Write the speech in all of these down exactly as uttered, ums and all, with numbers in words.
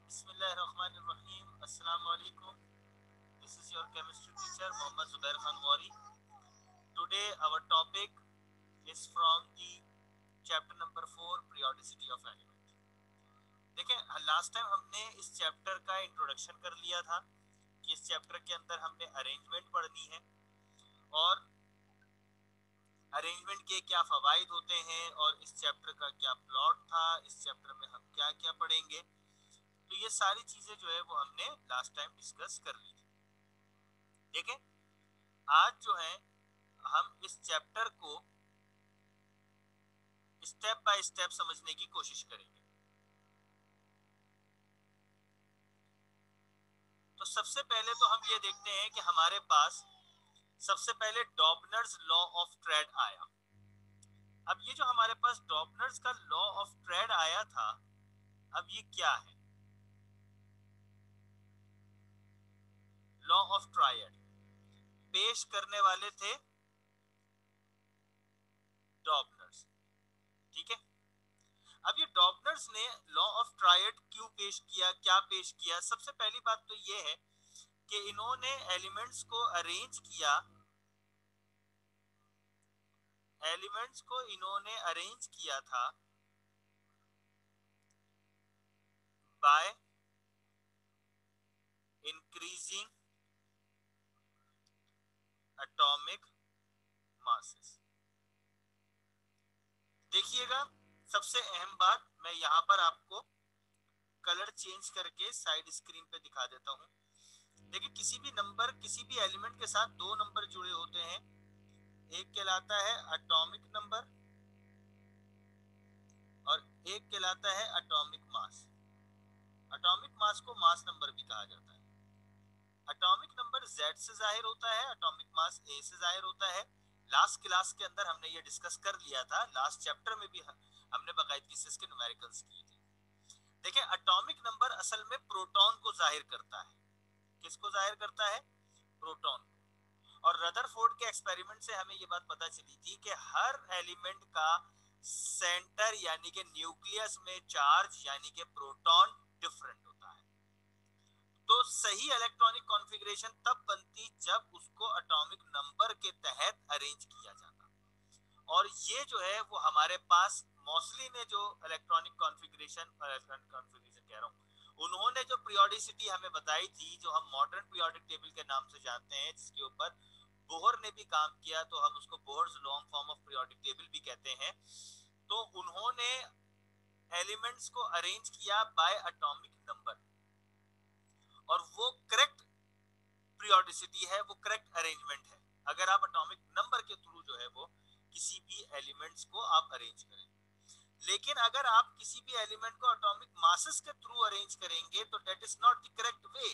Bismillahirrahmanirrahim. Assalamu alaikum. This is your chemistry teacher Mohammad Zubair Khan Wari. Today our topic is from the chapter number four, periodicity of element. देखें, last time हमने इस chapter का introduction कर लिया था कि इस chapter के अंदर हमने अरेंजमेंट पढ़नी है और अरेंजमेंट के क्या फवाइद होते हैं और इस चैप्टर का क्या प्लॉट था, इस चैप्टर में हम क्या क्या पढ़ेंगे। तो ये सारी चीजें जो है वो हमने लास्ट टाइम डिस्कस कर ली थी। देखें, आज जो है हम इस चैप्टर को स्टेप बाय स्टेप समझने की कोशिश करेंगे। तो सबसे पहले तो हम ये देखते हैं कि हमारे पास सबसे पहले डॉबनर्स लॉ ऑफ ट्रेड आया। अब ये जो हमारे पास डॉबनर्स का लॉ ऑफ ट्रेड आया था, अब ये क्या है? लॉ ऑफ ट्रायड पेश करने वाले थे डॉबनर्स, ठीक है। अब ये डॉबनर्स ने लॉ ऑफ ट्रायड क्यों पेश किया, क्या पेश किया? सबसे पहली बात तो ये है कि इन्होंने एलिमेंट्स को अरेंज किया, एलिमेंट्स को इन्होंने अरेंज किया था बाय इंक्रीजिंग एटॉमिक मासेस। देखिएगा, सबसे अहम बात मैं यहां पर आपको कलर चेंज करके साइड स्क्रीन पे दिखा देता हूं। देखिए, किसी भी नंबर, किसी भी एलिमेंट के साथ दो नंबर जुड़े होते हैं। एक कहलाता है एटॉमिक नंबर और एक कहलाता है एटॉमिक मास। एटॉमिक मास को मास नंबर भी कहा जाता है। एटॉमिक नंबर Z से जाहिर होता है, एटॉमिक मास A से जाहिर होता है। लास्ट क्लास के अंदर हमने ये डिस्कस कर लिया था, लास्ट चैप्टर में भी हमने बाकायदगी से इसके न्यूमेरिकल्स किए थे। देखिए, एटॉमिक नंबर असल में प्रोटॉन को जाहिर करता है। किसको जाहिर करता है? प्रोटॉन। और रदरफोर्ड के एक्सपेरिमेंट से हमें ये बात पता चली थी कि हर एलिमेंट का सेंटर यानी कि न्यूक्लियस में चार्ज यानी कि प्रोटॉन डिफरेंट होता है। तो सही इलेक्ट्रॉनिक कॉन्फ़िगरेशन तब बनती जब उसको एटॉमिक नंबर के तहत अरेंज किया जाता। और ये जो है वो हमारे पास मॉसली ने जो इलेक्ट्रॉनिक कॉन्फ़िगरेशन इलेक्ट्रॉनिक कॉन्फ़िगरेशन कह रहा हूँ, उन्होंने जो पीरियोडिसिटी हमें बताई थी, जो हम मॉडर्न पीरियोडिक टेबल के नाम से जानते हैं, जिसके ऊपर बोहर ने भी काम किया, तो हम उसको Bohr's long form of periodic table भी कहते हैं। तो उन्होंने एलिमेंट्स को अरेंज किया बाय एटॉमिक नंबर, और वो करेक्ट पीरियोडिसिटी है, वो करेक्ट अरेंजमेंट है अगर आप एटॉमिक नंबर के थ्रू जो है वो किसी भी एलिमेंट्स को आप अरेंज करें। लेकिन अगर आप किसी भी एलिमेंट को एटॉमिक मासेस के थ्रू अरेंज करेंगे तो that is not the correct way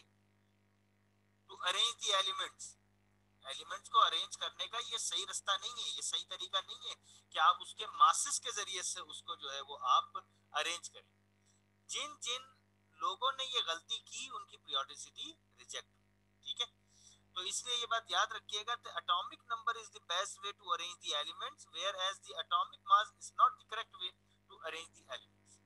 to arrange the elements. Elements को अरेंज करने का ये सही रास्ता नहीं है, ये सही तरीका नहीं है कि आप उसके मासेस के जरिए से उसको जो है वो आप अरेंज करें। जिन जिन लोगों ने ये गलती की उनकी पीरियोडिसिटी रिजेक्ट, ठीक है। तो इसलिए ये बात याद रखिएगा, the atomic number is the best way to arrange the elements, whereas the atomic mass is not the correct way to arrange the elements.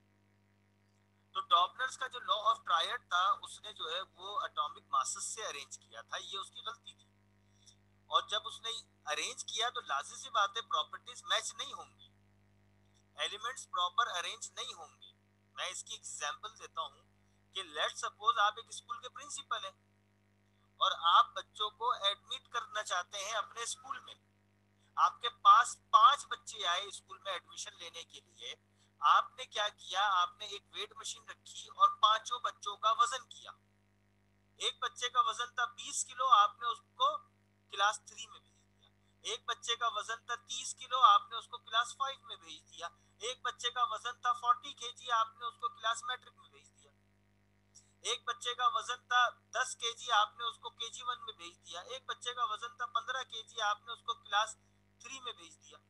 तो डॉबनर्स का जो लॉ ऑफ ट्रायड था, उसने जो है वो एटॉमिक मासेस से arrange किया था, ये उसकी गलती थी। और जब उसने अरेंज किया तो लाजिम सी बात है प्रॉपर्टीज मैच नहीं होंगी, एलिमेंट्स प्रॉपर अरेंज नहीं होंगे। मैं इसकी एग्जांपल देता हूं कि लेट सपोज आप एक स्कूल के प्रिंसिपल हैं और आप बच्चों को एडमिट करना चाहते हैं अपने स्कूल में। आपके पास पांच बच्चे आए स्कूल में एडमिशन लेने के लिए। आपने क्या किया? आपने एक वेट मशीन रखी और पांचों बच्चों का वजन किया। एक बच्चे का वजन था बीस किलो, आपने उसको क्लास थ्री में भेज दिया। एक बच्चे का वजन था तीस किलो, आपने उसको क्लास फाइव में भेज दिया। एक बच्चे का वजन था फोर्टी केजी, आपने उसको क्लास मैट्रिक में भेज दिया। एक बच्चे का वजन था दस केजी, आपने उसको केजी वन में भेज दिया। एक बच्चे का वजन था पंद्रह केजी, आपने उसको क्लास थ्री में भेज दिया।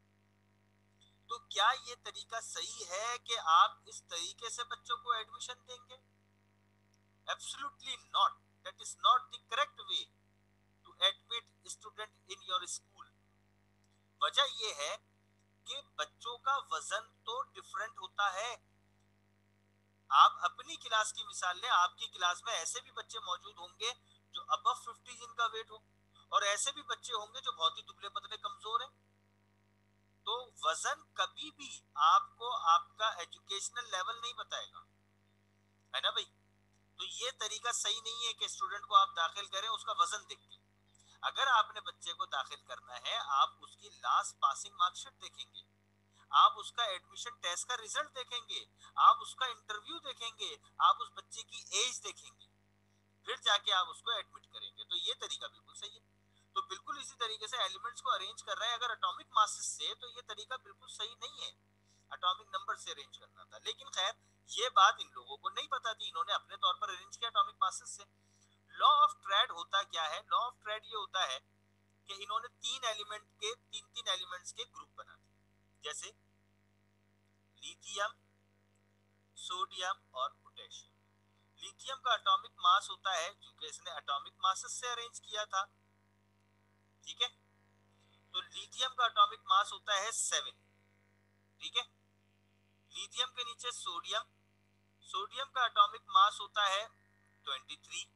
तो क्या ये तरीका सही है कि आप इस तरीके से बच्चों को एडमिशन देंगे? Absolutely not. That is not the correct way to admit student in your school. वजह यह है कि बच्चों का वजन तो डिफरेंट होता है। आप अपनी अपनी क्लास की मिसाल ले, आपकी क्लास में ऐसे भी बच्चे मौजूद होंगे जो अबव फिफ्टी जिनका वेट हो, और ऐसे भी बच्चे होंगे जो बहुत ही दुबले पतले कमजोर हैं। तो वजन कभी भी आपको आपका एजुकेशनल लेवल नहीं बताएगा, है ना भाई। तो ये तरीका सही नहीं है कि स्टूडेंट को आप दाखिल करें उसका वजन देख के। अगर आपने बच्चे को दाखिल करना है, आप उसकी लास्ट पासिंग मार्कशीट देखेंगे, आप उसका एडमिशन टेस्ट का रिजल्ट देखेंगे, आप उसका इंटरव्यू देखेंगे, आप उस बच्चे की एज देखेंगे, फिर जाके आप उसको एडमिट करेंगे। तो ये तरीका बिल्कुल सही है। तो बिल्कुल इसी तरीके से एलिमेंट्स को अरेंज कर रहे हैं अगर एटॉमिक मासेस से, तो ये तरीका बिल्कुल सही नहीं है, एटॉमिक नंबर से अरेंज करना था। लेकिन खैर ये बात इन लोगों को नहीं पता थी, इन्होंने अपने तौर पर अरेंज किया एटॉमिक मासेस से। लॉ ऑफ ट्रेड होता क्या है? लॉ ऑफ ट्रेड ये होता है कि इन्होंने तीन एलिमेंट के तीन तीन एलिमेंट्स के ग्रुप बना दिए, जैसे लिथियम, सोडियम और पोटेशियम। लिथियम का एटॉमिक मास होता है, क्योंकि इसने एटॉमिक मासेस से अरेंज किया था, ठीक है, तो लिथियम का एटॉमिक मास होता है सेवन, ठीक है। लिथियम के नीचे सोडियम, सोडियम का एटॉमिक मास होता है ट्वेंटी थ्री,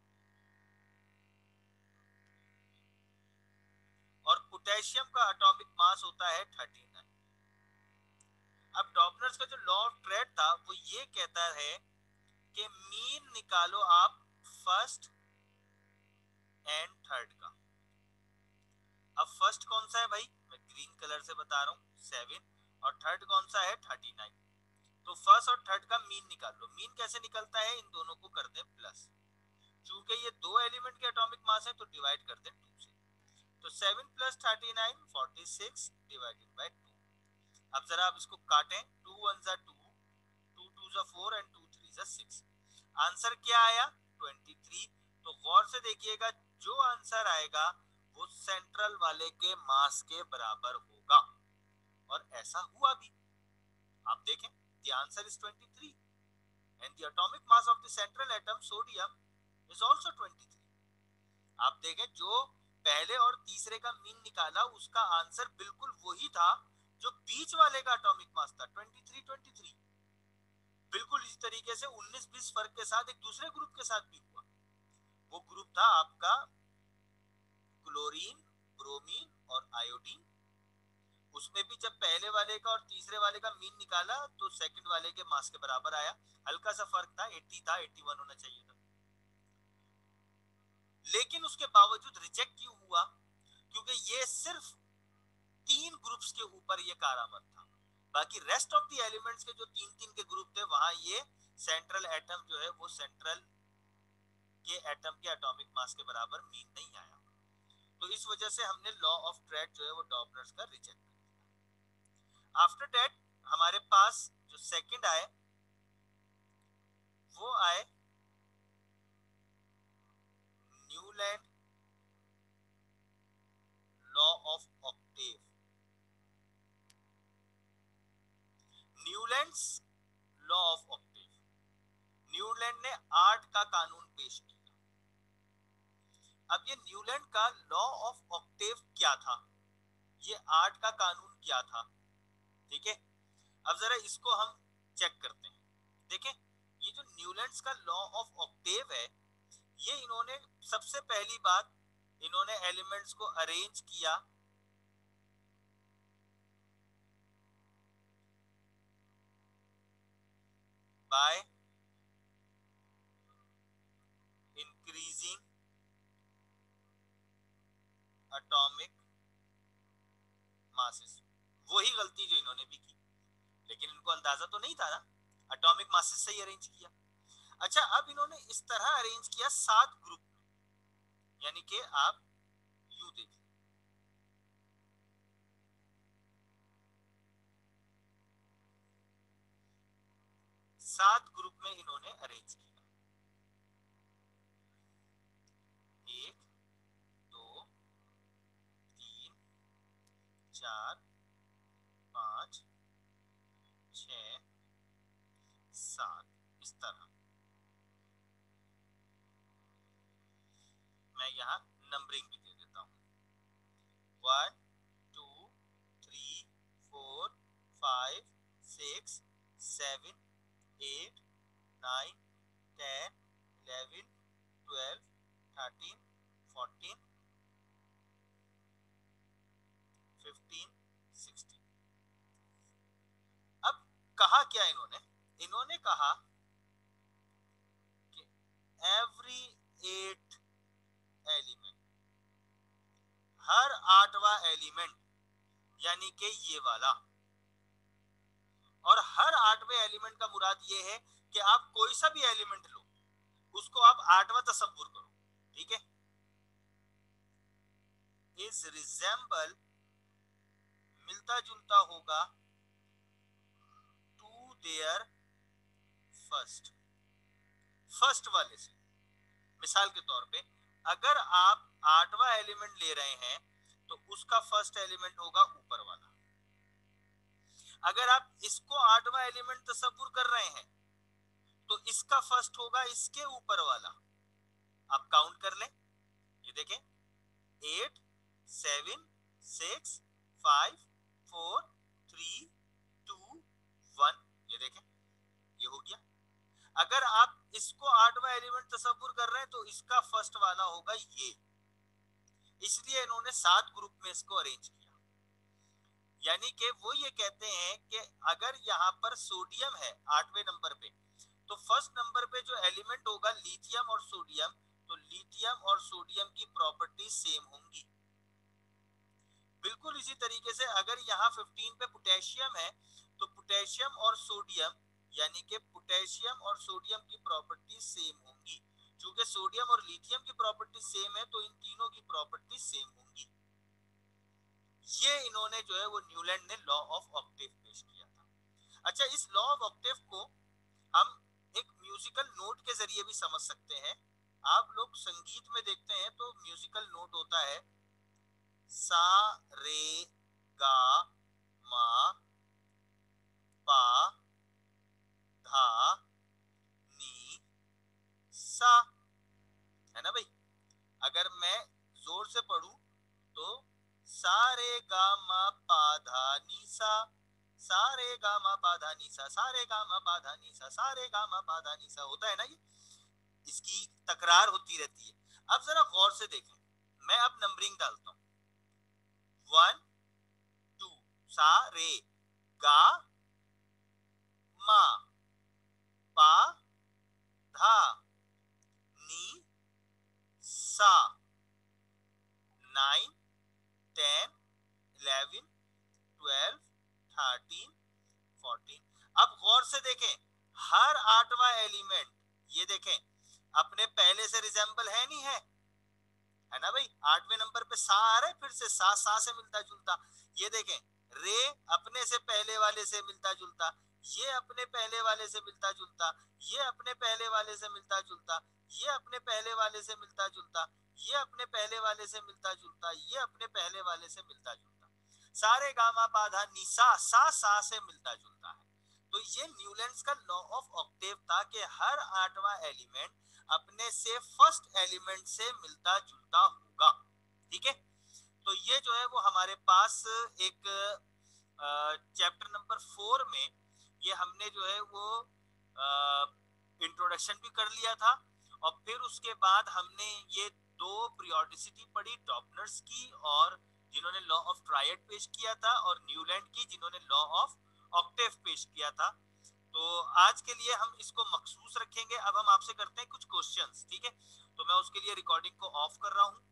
और पोटेशियम का एटॉमिक मास होता है थर्टी नाइन। अब डॉपलर्स का जो लॉ ऑफ ट्रेड था वो ये कहता है कि मीन निकालो आप फर्स्ट एंड थर्ड का। अब फर्स्ट कौन सा है भाई, मैं ग्रीन कलर से बता रहा हूँ, सेवन, और थर्ड कौन सा है, थर्टी नाइन। तो फर्स्ट और थर्ड का मीन निकाल लो। मीन कैसे निकलता है, इन दोनों को कर दे प्लस, चूंकि ये दो एलिमेंट के एटॉमिक मास है तो डिवाइड कर दे टू से। तो seven plus thirty nine, forty six divided by two. अब जरा आप इसको काटें, टू वन जा टू, टू टू जा फोर एंड टू थ्री जा सिक्स। आंसर क्या आया, ट्वेंटी थ्री। तो गौर से देखिएगा, जो आंसर आएगा वो सेंट्रल वाले के मास के बराबर होगा, और ऐसा हुआ भी। आप देखें, the answer is twenty three and the atomic mass of the central atom sodium is also twenty three. आप देखें, जो पहले और तीसरे का मीन निकाला उसका आंसर बिल्कुल वही था जो बीच वाले का एटॉमिक मास था, ट्वेंटी थ्री ट्वेंटी थ्री। बिल्कुल इसी तरीके से उन्नीस बीस फर्क के साथ एक दूसरे ग्रुप के साथ भी हुआ। वो ग्रुप था आपका क्लोरीन, ब्रोमीन और आयोडीन। उसमें भी जब पहले वाले का और तीसरे वाले का मीन निकाला तो सेकंड वाले के मास के बराबर आया। हल्का सा फर्क था, अस्सी था, इक्यासी होना चाहिए था। लेकिन उसके बावजूद रिजेक्ट क्यों हुआ, क्योंकि ये सिर्फ तीन ग्रुप्स के ऊपर ये कारामद था। बाकी रेस्ट ऑफ द एलिमेंट्स के जो तीन तीन के ग्रुप थे, वहां ये सेंट्रल एटम जो है वो सेंट्रल के एटम के एटॉमिक मास के बराबर मीन नहीं आया। तो इस वजह से हमने लॉ ऑफ ट्रेड जो है वो डॉपलर्स का रिजेक्ट कर दिया। आफ्टर दैट हमारे पास जो सेकंड आए वो आए Newland law of octave. Newlands law of octave, Newland ने आठ का कानून पेश किया। अब ये न्यूलैंड का लॉ ऑफ ऑक्टेव क्या था, ये आठ का कानून क्या था, ठीक है। अब जरा इसको हम चेक करते हैं। देखें, ये जो न्यूलैंड्स का लॉ ऑफ ऑक्टेव है, ये इन्होंने सबसे पहली बात इन्होंने एलिमेंट्स को अरेंज किया बाय इंक्रीजिंग एटॉमिक मासेस। वही गलती जो इन्होंने भी की, लेकिन इनको अंदाजा तो नहीं था ना, एटॉमिक मासेस से ही अरेंज किया। अच्छा, अब इन्होंने इस तरह अरेंज किया सात ग्रुप में, यानी कि आप यू देखिए, सात ग्रुप में इन्होंने अरेंज किया, एक, दो, तीन, चार, पांच, छ, सात, इस तरह। मैं यहाँ नंबरिंग भी दे देता हूँ, one, two, three, four, five, six, seven, eight, nine, ten, eleven, twelve, thirteen, fourteen, fifteen, sixteen. अब कहा क्या इन्होंने? इन्होंने कहा कि एवरी एट एलिमेंट, हर आठवां एलिमेंट, यानी कि ये वाला, और हर आठवें एलिमेंट का मुराद ये है कि आप कोई सा भी एलिमेंट लो, उसको आप आठवां तसव्वुर करो, ठीक है? इज रिजेंबल, मिलता जुलता होगा, टू देयर फर्स्ट, फर्स्ट वाले से। मिसाल के तौर पे अगर आप आठवां एलिमेंट ले रहे हैं तो उसका फर्स्ट एलिमेंट होगा ऊपर वाला। अगर आप इसको आठवां एलिमेंट तसव्वुर कर रहे हैं तो इसका फर्स्ट होगा इसके ऊपर वाला। आप काउंट कर लें, ये देखें, eight, seven, six, five, four, three, two, one, ये देखें, ये हो गया। अगर आप इसको आठवां एलिमेंट तसव्वुर कर रहे हैं तो इसका फर्स्ट वाला होगा ये, इसलिए इन्होंने सात ग्रुप में इसको अरेंज किया। यानी कि वो ये कहते हैं कि अगर यहाँ पर सोडियम है आठवें नंबर पे, तो फर्स्ट नंबर पे जो एलिमेंट होगा लिथियम और सोडियम, तो लिथियम और सोडियम की प्रॉपर्टी सेम होंगी। बिल्कुल इसी तरीके से अगर यहाँ फिफ्टीन पे पोटेशियम है तो पोटेशियम और सोडियम, यानी कि पोटेशियम और सोडियम की प्रॉपर्टी सेम होंगी। चूंकि सोडियम और लिथियम की प्रॉपर्टी सेम है तो इन तीनों की प्रॉपर्टी सेम होंगी। ये इन्होंने जो है वो न्यूलैंड ने लॉ ऑफ ऑक्टेव पेश किया था। अच्छा, इस लॉ ऑफ ऑक्टेव को हम एक म्यूजिकल नोट के जरिए भी समझ सकते हैं। आप लोग संगीत में देखते हैं तो म्यूजिकल नोट होता है सा रे गा मा पा धा नी सा, है ना भाई? अगर मैं जोर से पढ़ूं तो सा रे गा मा पा धा नी सा, सा रे गा मा पा धा नी सा, सा रे गा मा पा धा नी सा, सा रे गा मा पा धा नी सा, होता है ना? ये इसकी तकरार होती रहती है। अब जरा गौर से देखें, मैं अब नंबरिंग डालता हूं, वन, टू, सा रे गा मा पा धा नी सा, nine, ten, eleven, twelve, thirteen, fourteen. अब गौर से देखें, हर आठवां एलिमेंट, ये देखें, अपने पहले से रिजेंबल है नहीं है, है ना भाई? आठवें नंबर पे सा आ रहा है, फिर से सा सा से मिलता जुलता। ये देखें, रे अपने से पहले वाले से मिलता जुलता, ये अपने पहले वाले से मिलता जुलता, ये अपने पहले वाले से मिलता जुलता, ये अपने पहले वाले से मिलता जुलता, ये अपने पहले वाले से मिलता जुलता, ये अपने पहले वाले से मिलता जुलता। सारे गामा पाधा निसा सा सा से मिलता जुलता है। तो ये न्यूलैंड्स का लॉ ऑफ ऑक्टेव था कि हर आठवां एलिमेंट अपने से फर्स्ट एलिमेंट से मिलता जुलता होगा, ठीक है? तो ये जो है वो हमारे पास एक चैप्टर नंबर फोर में ये हमने जो है वो इंट्रोडक्शन भी कर लिया था, और फिर उसके बाद हमने ये दो पीरियोडिसिटी पढ़ी, डॉपलर्स की और जिन्होंने लॉ ऑफ ट्रायड पेश किया था, और न्यूलैंड की जिन्होंने लॉ ऑफ ऑक्टेव पेश किया था। तो आज के लिए हम इसको मखसूस रखेंगे। अब हम आपसे करते हैं कुछ क्वेश्चंस, ठीक है? तो मैं उसके लिए रिकॉर्डिंग को ऑफ कर रहा हूं।